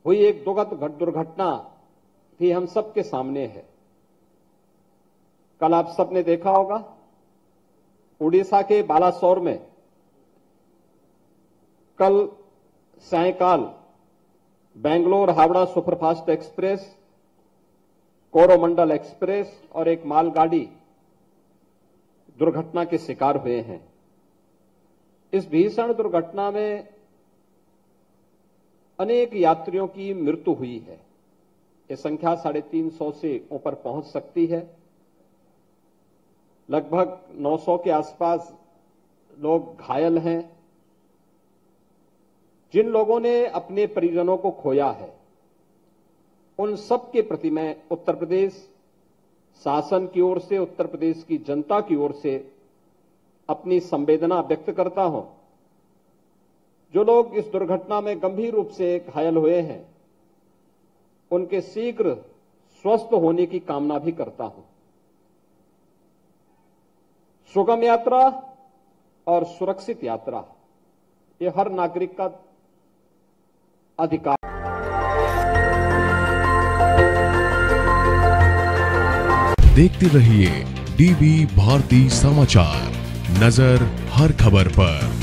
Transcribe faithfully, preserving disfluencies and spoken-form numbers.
हुई एक दुखद दुर्घटना भी हम सबके सामने है। कल आप सबने देखा होगा उड़ीसा के बालासोर में कल सायंकाल Bangalore Howrah superfast express, Coromandel express और एक मालगाड़ी दुर्घटना के शिकार हुए हैं। इस भीषण दुर्घटना में अनेक यात्रियों की मृत्यु हुई है। यह संख्या साढ़े तीन सौ से ऊपर पहुंच सकती है। लगभग नौ सौ के आसपास लोग घायल हैं। जिन लोगों ने अपने परिजनों को खोया है, उन सब के प्रति मैं उत्तर प्रदेश शासन की ओर से, उत्तर प्रदेश की जनता की ओर से अपनी संवेदना व्यक्त करता हूं। जो लोग इस दुर्घटना में गंभीर रूप से घायल हुए हैं, उनके शीघ्र स्वस्थ होने की कामना भी करता हूं। सुगम यात्रा और सुरक्षित यात्रा ये हर नागरिक का अधिकार। देखते रहिए डीवी भारती समाचार, नजर हर खबर पर।